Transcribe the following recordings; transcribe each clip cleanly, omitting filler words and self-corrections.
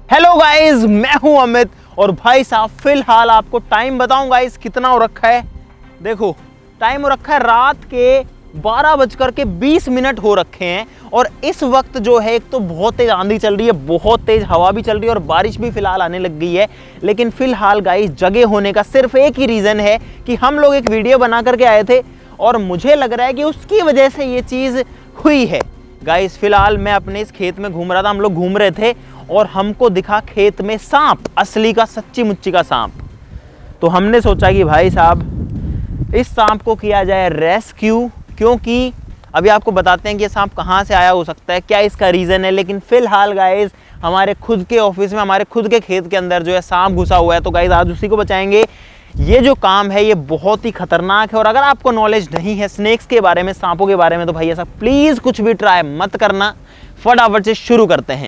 Hello guys, मैं हूं अमित और भाई साहब फिलहाल आपको टाइम बताऊं गाइस कितना हो रखा है। देखो टाइम हो रखा है रात के 12:20 हो रखे हैं और इस वक्त जो है एक तो बहुत तेज आंधी चल रही है, बहुत तेज हवा भी चल रही है और बारिश भी फिलहाल आने लग गई है। लेकिन फिलहाल गाइस जगे होने का सिर्फ एक ही रीजन है कि हम लोग एक वीडियो बना करके आए थे और मुझे लग रहा है कि उसकी वजह से ये चीज हुई है। गाइस फिलहाल मैं अपने इस खेत में घूम रहा था, हम लोग घूम रहे थे और हमको दिखा खेत में सांप, असली का सच्ची मुच्ची का सांप। तो हमने सोचा कि भाई साहब इस सांप को किया जाए रेस्क्यू, क्योंकि अभी आपको बताते हैं कि ये सांप कहाँ से आया हो सकता है, क्या इसका रीज़न है। लेकिन फिलहाल गाइस हमारे खुद के ऑफिस में, हमारे खुद के खेत के अंदर जो है सांप घुसा हुआ है, तो गाइस आज उसी को बचाएंगे। ये जो काम है ये बहुत ही खतरनाक है और अगर आपको नॉलेज नहीं है स्नेक्स के बारे में, सांपों के बारे में, तो भाई ऐसा प्लीज़ कुछ भी ट्राई मत करना। फटाफट से शुरू करते हैं।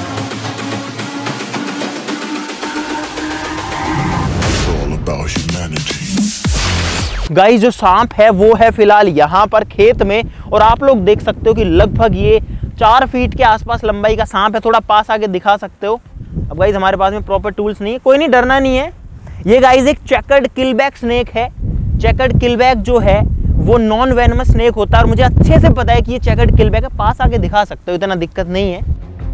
गाइस जो सांप है वो है फिलहाल यहाँ पर खेत में और आप लोग देख सकते हो कि लगभग ये 4 फीट के आसपास लंबाई का सांप है। थोड़ा पास आके दिखा सकते हो। अब गाइस हमारे पास में प्रॉपर टूल्स नहीं है, कोई नहीं, डरना नहीं है। ये गाइस एक चेकर्ड किलबैक स्नेक है। चेकर्ड किलबैक जो है वो नॉन वेनमस स्नेक होता है और मुझे अच्छे से पता है कि ये चेकर्ड किलबैक है। पास आके दिखा सकते हो, इतना दिक्कत नहीं है।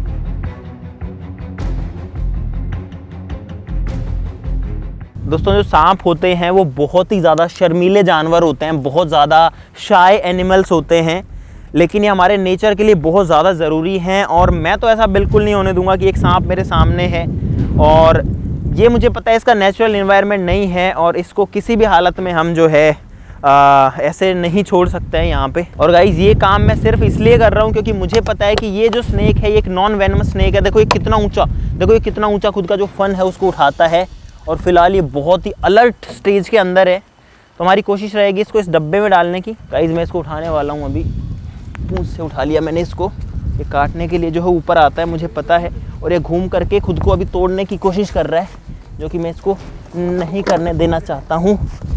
दोस्तों जो सांप होते हैं वो बहुत ही ज़्यादा शर्मीले जानवर होते हैं, बहुत ज़्यादा शाय एनिमल्स होते हैं, लेकिन ये हमारे नेचर के लिए बहुत ज़्यादा ज़रूरी हैं। और मैं तो ऐसा बिल्कुल नहीं होने दूंगा कि एक सांप मेरे सामने है और ये मुझे पता है इसका नेचुरल एनवायरनमेंट नहीं है और इसको किसी भी हालत में हम जो है ऐसे नहीं छोड़ सकते हैं यहाँ पे। और गाइज ये काम मैं सिर्फ इसलिए कर रहा हूँ क्योंकि मुझे पता है कि ये जो स्नेक है ये एक नॉन वेनमस स्नेक है। देखो ये कितना ऊँचा, देखो ये कितना ऊँचा खुद का जो फन है उसको उठाता है और फिलहाल ये बहुत ही अलर्ट स्टेज के अंदर है। तो हमारी कोशिश रहेगी इसको इस डब्बे में डालने की। गाइज मैं इसको उठाने वाला हूँ, अभी पूंछ से उठा लिया मैंने इसको। ये काटने के लिए जो है ऊपर आता है, मुझे पता है, और ये घूम करके खुद को अभी तोड़ने की कोशिश कर रहा है, जो कि मैं इसको नहीं करने देना चाहता हूँ।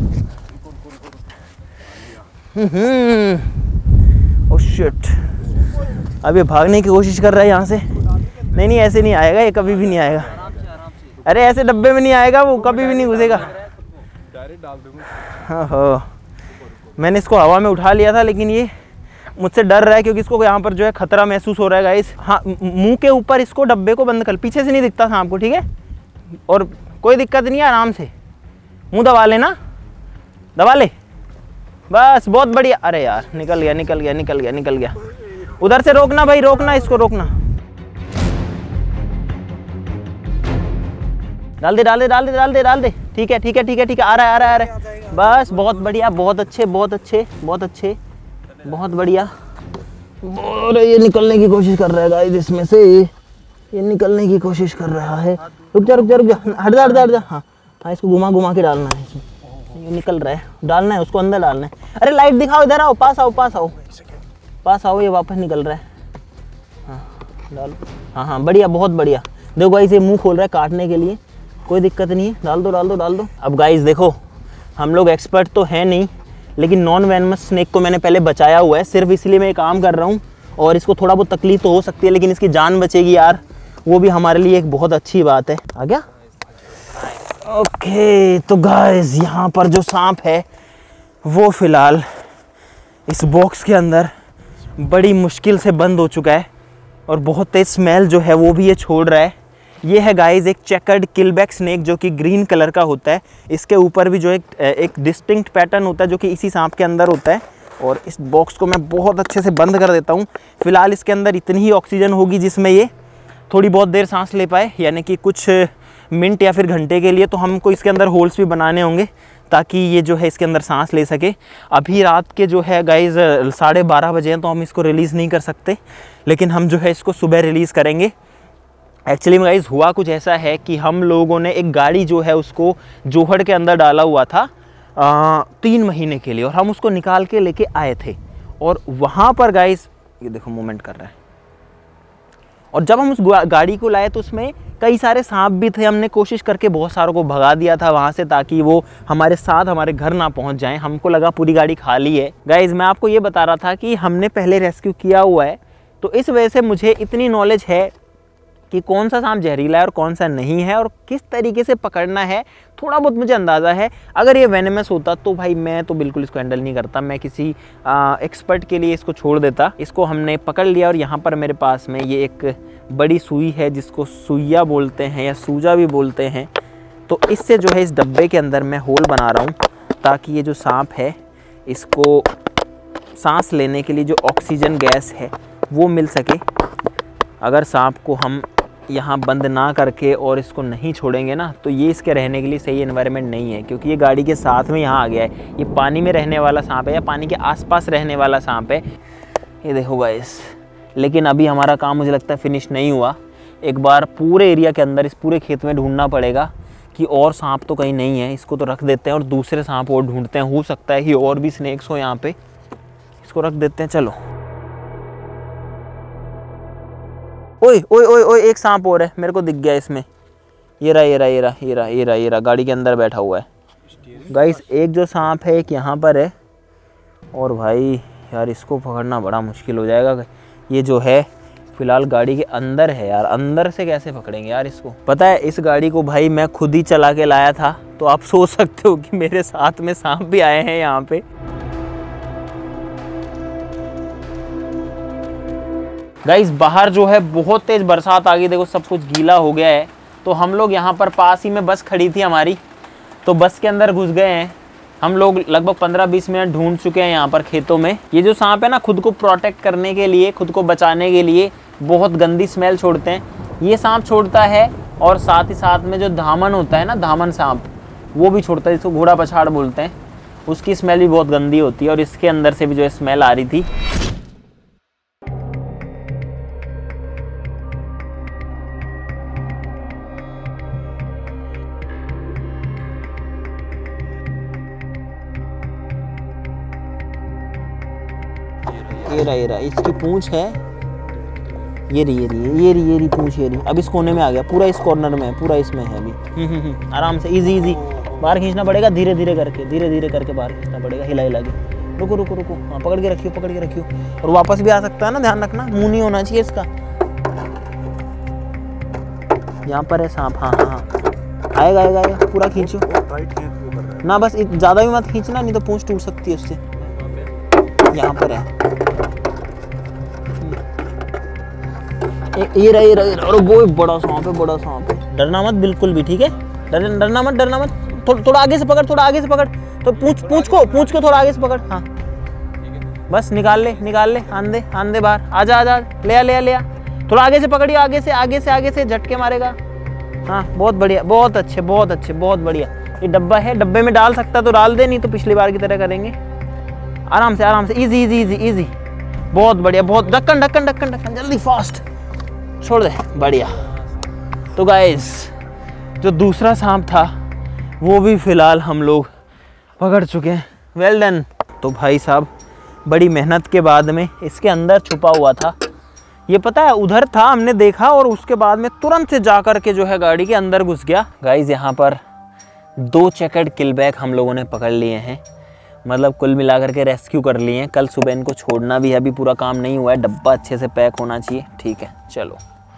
ओह शिट, अब ये भागने की कोशिश कर रहा है यहाँ से। नहीं ऐसे नहीं आएगा, ये कभी भी नहीं आएगा। अरे ऐसे डब्बे में नहीं आएगा, वो कभी भी नहीं घुसेगा। हाँ, मैंने इसको हवा में उठा लिया था लेकिन ये मुझसे डर रहा है क्योंकि इसको यहाँ पर जो है खतरा महसूस हो रहा है गाइस। हाँ, मुंह के ऊपर इसको डब्बे को बंद कर, पीछे से नहीं दिखता सांप को, ठीक है? और कोई दिक्कत नहीं है, आराम से मुंह दबा लेना, दबा ले, बस बहुत बढ़िया। अरे यार निकल गया। उधर से रोकना भाई, रोकना इसको, रोकना। डाल दे। ठीक है, आ रहा है। बस बहुत बढ़िया, बहुत अच्छे, बहुत बढ़िया। और ये निकलने की कोशिश कर रहा है गाइस, इसमें से ये निकलने की कोशिश कर रहा है। रुक जा, हट जा। हाँ, इसको घुमा के डालना है इसमें। ये निकल रहा है, डालना है उसको, अंदर डालना है। अरे लाइट दिखाओ, इधर आओ, पास आओ। ये वापस निकल रहा है। हाँ डालो, हाँ बढ़िया, बहुत बढ़िया। देखो गाइस ये मुंह खोल रहा है काटने के लिए, कोई दिक्कत नहीं है, डाल दो। अब गाइस देखो हम लोग एक्सपर्ट तो हैं नहीं, लेकिन नॉन वेनमस स्नेक को मैंने पहले बचाया हुआ है। सिर्फ इसलिए मैं ये काम कर रहा हूँ और इसको थोड़ा बहुत तकलीफ तो हो सकती है लेकिन इसकी जान बचेगी यार, वो भी हमारे लिए एक बहुत अच्छी बात है। आ गया? ओके, तो गाइस यहाँ पर जो सांप है वो फिलहाल इस बॉक्स के अंदर बड़ी मुश्किल से बंद हो चुका है और बहुत तेज स्मेल जो है वो भी ये छोड़ रहा है। ये है गाइस एक चेकर्ड किलबैक स्नेक जो कि ग्रीन कलर का होता है। इसके ऊपर भी जो एक डिस्टिंक्ट पैटर्न होता है जो कि इसी सांप के अंदर होता है। और इस बॉक्स को मैं बहुत अच्छे से बंद कर देता हूँ। फिलहाल इसके अंदर इतनी ही ऑक्सीजन होगी जिसमें ये थोड़ी बहुत देर सांस ले पाए, यानी कि कुछ मिनट या फिर घंटे के लिए। तो हमको इसके अंदर होल्स भी बनाने होंगे ताकि ये जो है इसके अंदर सांस ले सके। अभी रात के जो है गाइस 12:30 बजे हैं, तो हम इसको रिलीज़ नहीं कर सकते, लेकिन हम जो है इसको सुबह रिलीज़ करेंगे। एक्चुअली में गाइस हुआ कुछ ऐसा है कि हम लोगों ने एक गाड़ी जो है उसको जोहड़ के अंदर डाला हुआ था 3 महीने के लिए और हम उसको निकाल के लेके आए थे। और वहाँ पर गाइस ये देखो मूवमेंट कर रहा है। और जब हम उस गाड़ी को लाए तो उसमें कई सारे सांप भी थे। हमने कोशिश करके बहुत सारों को भगा दिया था वहाँ से ताकि वो हमारे साथ हमारे घर ना पहुँच जाएं। हमको लगा पूरी गाड़ी खाली है। गाइस मैं आपको ये बता रहा था कि हमने पहले रेस्क्यू किया हुआ है, तो इस वजह से मुझे इतनी नॉलेज है कि कौन सा सांप जहरीला है और कौन सा नहीं है और किस तरीके से पकड़ना है, थोड़ा बहुत मुझे अंदाज़ा है। अगर ये वेनेमस होता तो भाई मैं तो बिल्कुल इसको हैंडल नहीं करता, मैं किसी एक्सपर्ट के लिए इसको छोड़ देता। इसको हमने पकड़ लिया और यहाँ पर मेरे पास में ये एक बड़ी सुई है जिसको सुइया बोलते हैं या सूजा भी बोलते हैं। तो इससे जो है इस डब्बे के अंदर मैं होल बना रहा हूँ ताकि ये जो सांप है इसको सांस लेने के लिए जो ऑक्सीजन गैस है वो मिल सके। अगर सांप को हम यहाँ बंद ना करके और इसको नहीं छोड़ेंगे ना तो ये इसके रहने के लिए सही एनवायरनमेंट नहीं है, क्योंकि ये गाड़ी के साथ में यहाँ आ गया है। ये पानी में रहने वाला सांप है या पानी के आसपास रहने वाला सांप है। ये देखो गाइस, लेकिन अभी हमारा काम मुझे लगता है फिनिश नहीं हुआ। एक बार पूरे एरिया के अंदर, इस पूरे खेत में ढूंढना पड़ेगा कि और सांप तो कहीं नहीं है। इसको तो रख देते हैं और दूसरे सांप और ढूंढते हैं, हो सकता है कि और भी स्नेक्स हो यहाँ पे। इसको रख देते हैं, चलो। ओए ओए ओए ओए, एक सांप और है, मेरे को दिख गया इसमें। ये रहा गाड़ी के अंदर बैठा हुआ है। गाइस एक जो सांप है एक यहाँ पर है, और भाई यार इसको पकड़ना बड़ा मुश्किल हो जाएगा। ये जो है फिलहाल गाड़ी के अंदर है यार, अंदर से कैसे पकड़ेंगे यार इसको। पता है इस गाड़ी को भाई मैं खुद ही चला के लाया था, तो आप सोच सकते हो कि मेरे साथ में सांप भी आए हैं यहाँ पे। गाइस बाहर जो है बहुत तेज बरसात आ गई, देखो सब कुछ गीला हो गया है। तो हम लोग यहाँ पर पास ही में बस खड़ी थी हमारी, तो बस के अंदर घुस गए हैं हम लोग। लगभग 15-20 मिनट ढूंढ चुके हैं यहाँ पर खेतों में। ये जो सांप है ना, खुद को प्रोटेक्ट करने के लिए, खुद को बचाने के लिए बहुत गंदी स्मेल छोड़ते हैं। ये सांप छोड़ता है और साथ ही साथ में जो धामन होता है ना, धामन सांप, वो भी छोड़ता है, जिसको घोड़ा पछाड़ बोलते हैं। उसकी स्मेल भी बहुत गंदी होती है और इसके अंदर से भी जो स्मेल आ रही थी। ये रहा इसकी पूंछ है, ये रही पूंछ, ये रही। अब इस कोने में आ गया, पूरा इस कॉर्नर में है, पूरा इसमें है अभी। आराम से इजी बाहर खींचना पड़ेगा, धीरे धीरे करके बाहर खींचना पड़ेगा, हिला के। रुको, हाँ पकड़ के रखियो। और वापस भी आ सकता है ना, ध्यान रखना, मुंह नहीं होना चाहिए इसका। यहाँ पर है सांप, हाँ आएगा, पूरा खींचो ना, बस ज्यादा भी मत खींचना, नहीं तो पूंछ टूट सकती है उससे। यहाँ पर है, ये रहा। और वो बड़ा सांप है, डरना मत बिल्कुल भी, ठीक है? डरना मत। थोड़ा आगे से पकड़, तो पूंछ को थोड़ा आगे से पकड़। हाँ बस निकाल ले, आन दे बाहर। आजा, ले आ। थोड़ा आगे से पकड़िए, आगे से झटके मारेगा। हाँ बहुत बढ़िया, बहुत अच्छे, बहुत बढ़िया। ये डब्बा है, डब्बे में डाल सकता तो डाल दे, नहीं तो पिछली बार की तरह करेंगे। आराम से, इजी। बहुत बढ़िया, बहुत ढक्कन, जल्दी फास्ट छोड़ दे, बढ़िया। तो गाइस जो दूसरा सांप था वो भी फिलहाल हम लोग पकड़ चुके हैं। Well done. तो भाई साहब बड़ी मेहनत के बाद में इसके अंदर छुपा हुआ था, ये पता है उधर था, हमने देखा और उसके बाद में तुरंत से जा कर के जो है गाड़ी के अंदर घुस गया। गाइस यहाँ पर 2 चेकर्ड किलबैक हम लोगों ने पकड़ लिए हैं, मतलब कुल मिलाकर के रेस्क्यू कर लिए हैं। कल सुबह इनको छोड़ना भी है, अभी पूरा काम नहीं हुआ है, डब्बा अच्छे से पैक होना चाहिए। ठीक है चलो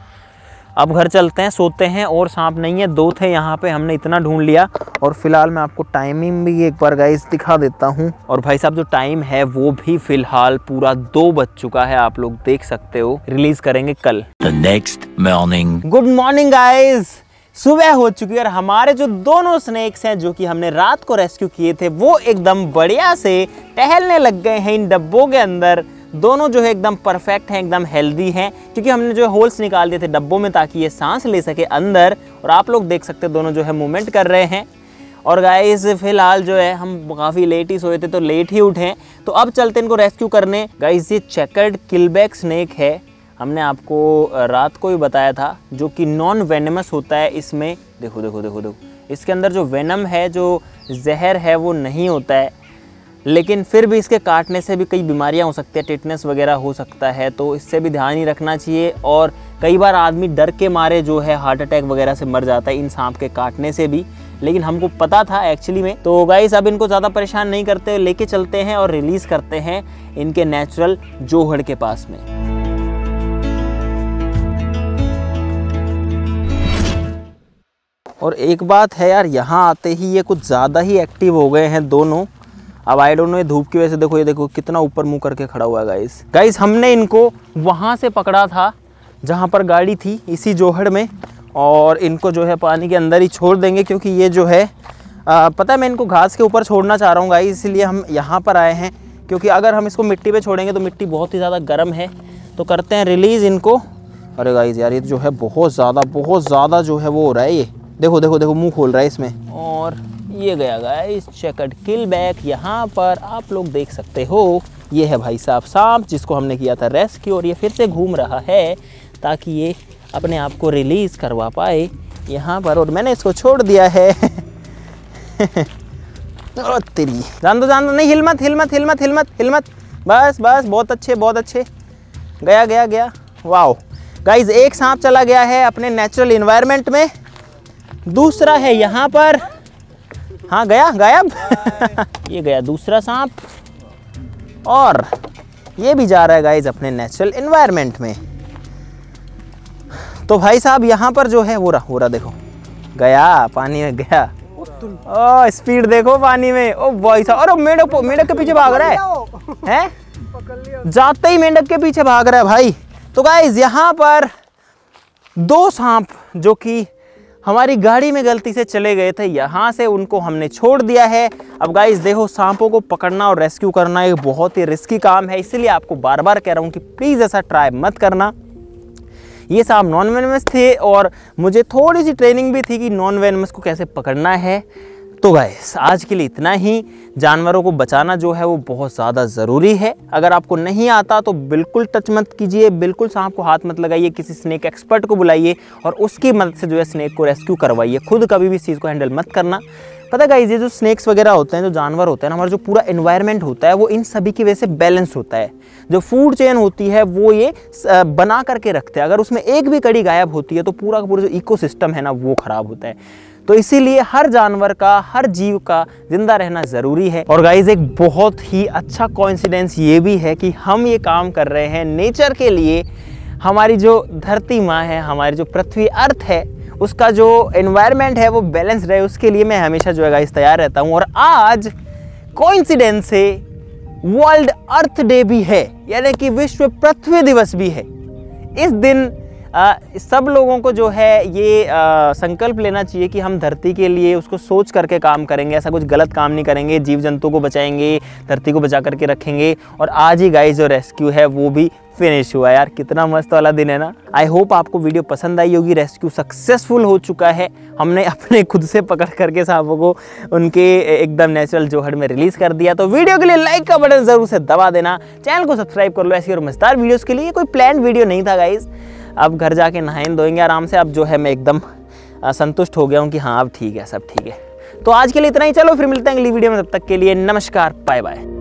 अब घर चलते हैं, सोते हैं। और सांप नहीं है, 2 थे यहाँ पे, हमने इतना ढूंढ लिया। और फिलहाल मैं आपको टाइमिंग भी एक बार गाइस दिखा देता हूँ। और भाई साहब जो टाइम है वो भी फिलहाल पूरा 2 बज चुका है, आप लोग देख सकते हो। रिलीज करेंगे कल। The next morning. Good morning guys, सुबह हो चुकी है और हमारे जो दोनों स्नेक्स हैं जो कि हमने रात को रेस्क्यू किए थे वो एकदम बढ़िया से टहलने लग गए हैं इन डब्बों के अंदर। दोनों जो है एकदम परफेक्ट हैं, एकदम हेल्दी हैं, क्योंकि हमने जो होल्स निकाल दिए थे डब्बों में ताकि ये सांस ले सके अंदर। और आप लोग देख सकते हैं दोनों जो है मूवमेंट कर रहे हैं। और गाइस फिलहाल जो है हम काफ़ी लेट ही सोए थे तो लेट ही उठे, तो अब चलते इनको रेस्क्यू करने। गाइस ये चेकर्ड किलबैक स्नेक है, हमने आपको रात को ही बताया था, जो कि नॉन वेनेमस होता है। इसमें देखो इसके अंदर जो वेनम है, जो जहर है वो नहीं होता है, लेकिन फिर भी इसके काटने से भी कई बीमारियां हो सकती है, टिटनेस वगैरह हो सकता है, तो इससे भी ध्यान ही रखना चाहिए। और कई बार आदमी डर के मारे जो है हार्ट अटैक वगैरह से मर जाता है इन सांप के काटने से भी, लेकिन हमको पता था एक्चुअली में। तो गाइस अब इनको ज़्यादा परेशान नहीं करते, लेके चलते हैं और रिलीज़ करते हैं इनके नेचुरल जोहड़ के पास में। और एक बात है यार, यहाँ आते ही ये कुछ ज़्यादा ही एक्टिव हो गए हैं दोनों। अब आई डोंट नो, ये धूप की वजह से देखो, ये देखो कितना ऊपर मुंह करके खड़ा हुआ है गाइस। हमने इनको वहाँ से पकड़ा था जहाँ पर गाड़ी थी, इसी जोहड़ में, और इनको जो है पानी के अंदर ही छोड़ देंगे, क्योंकि ये जो है पता है मैं इनको घास के ऊपर छोड़ना चाह रहा हूँ गाइस, इसलिए हम यहाँ पर आए हैं। क्योंकि अगर हम इसको मिट्टी पे छोड़ेंगे तो मिट्टी बहुत ही ज़्यादा गर्म है, तो करते हैं रिलीज़ इनको। अरे गाइस यार, ये जो है बहुत ज़्यादा जो है वो हो रहा है। ये देखो देखो देखो, मुँह खोल रहा है इसमें। और ये गया गाइस चेकर्ड किलबैक। यहाँ पर आप लोग देख सकते हो, ये है भाई साहब सांप, जिसको हमने किया था रेस्क्यू, और ये फिर से घूम रहा है ताकि ये अपने आप को रिलीज़ करवा पाए यहाँ पर। और मैंने इसको छोड़ दिया है। तेरी जान दो, नहीं, हिल मत। बस बहुत अच्छे। गया। वाओ गाइज, एक सांप चला गया है अपने नेचुरल इन्वायरमेंट में, दूसरा है यहाँ पर। हाँ गया गायब। ये गया दूसरा सांप, और ये भी जा रहा है गाइज अपने नेचुरल इन्वायरमेंट में। तो भाई साहब यहाँ पर जो है वो रहा देखो, गया पानी में गया। ओ स्पीड देखो पानी में। ओ भाई साहब, अरे मेंढक के पीछे भाग रहा है? जाते ही मेंढक के पीछे भाग रहा है भाई। तो गाइज यहाँ पर 2 सांप जो कि हमारी गाड़ी में गलती से चले गए थे, यहाँ से उनको हमने छोड़ दिया है। अब गाइस देखो, सांपों को पकड़ना और रेस्क्यू करना एक बहुत ही रिस्की काम है, इसलिए आपको बार बार कह रहा हूँ कि प्लीज़ ऐसा ट्राई मत करना। ये सांप नॉन वेनमस थे और मुझे थोड़ी सी ट्रेनिंग भी थी कि नॉन वेनमस को कैसे पकड़ना है। तो गाइस आज के लिए इतना ही। जानवरों को बचाना जो है वो बहुत ज़्यादा ज़रूरी है। अगर आपको नहीं आता तो बिल्कुल टच मत कीजिए, बिल्कुल सांप को हाथ मत लगाइए, किसी स्नेक एक्सपर्ट को बुलाइए और उसकी मदद से जो है स्नेक को रेस्क्यू करवाइए। खुद कभी भी इस चीज़ को हैंडल मत करना। पता है गाइस, ये जो स्नेक्स वगैरह होते हैं, जो जानवर होते हैं ना, हमारा जो पूरा एनवायरनमेंट होता है वो इन सभी की वजह से बैलेंस होता है। जो फूड चेन होती है वो ये बना करके रखते हैं। अगर उसमें एक भी कड़ी गायब होती है तो पूरा का पूरा जो इकोसिस्टम है ना वो खराब होता है। तो इसीलिए हर जानवर का, हर जीव का जिंदा रहना ज़रूरी है। और गाइस एक बहुत ही अच्छा कोइंसिडेंस ये भी है कि हम ये काम कर रहे हैं नेचर के लिए। हमारी जो धरती माँ है, हमारी जो पृथ्वी अर्थ है, उसका जो एनवायरनमेंट है वो बैलेंस रहे, उसके लिए मैं हमेशा जो है गाइस तैयार रहता हूँ। और आज कोइंसिडेंस से वर्ल्ड अर्थ डे भी है, यानी कि विश्व पृथ्वी दिवस भी है। इस दिन सब लोगों को जो है ये संकल्प लेना चाहिए कि हम धरती के लिए उसको सोच करके काम करेंगे, ऐसा कुछ गलत काम नहीं करेंगे, जीव जंतु को बचाएंगे, धरती को बचा करके रखेंगे। और आज ही गाइस जो रेस्क्यू है वो भी फिनिश हुआ। यार कितना मस्त वाला दिन है ना। आई होप आपको वीडियो पसंद आई होगी। रेस्क्यू सक्सेसफुल हो चुका है। हमने अपने खुद से पकड़ करके सांपों को उनके एकदम नेचुरल जोहड़ में रिलीज कर दिया। तो वीडियो के लिए लाइक का बटन जरूर से दबा देना, चैनल को सब्सक्राइब कर लो ऐसी और मजेदार वीडियोस के लिए। कोई प्लान वीडियो नहीं था गाइस। अब घर जाके नहाएं धोएंगे आराम से। अब जो है मैं एकदम संतुष्ट हो गया हूँ कि हाँ अब ठीक है, सब ठीक है। तो आज के लिए इतना ही। चलो फिर मिलते हैं अगली वीडियो में, तब तक के लिए नमस्कार, बाय बाय।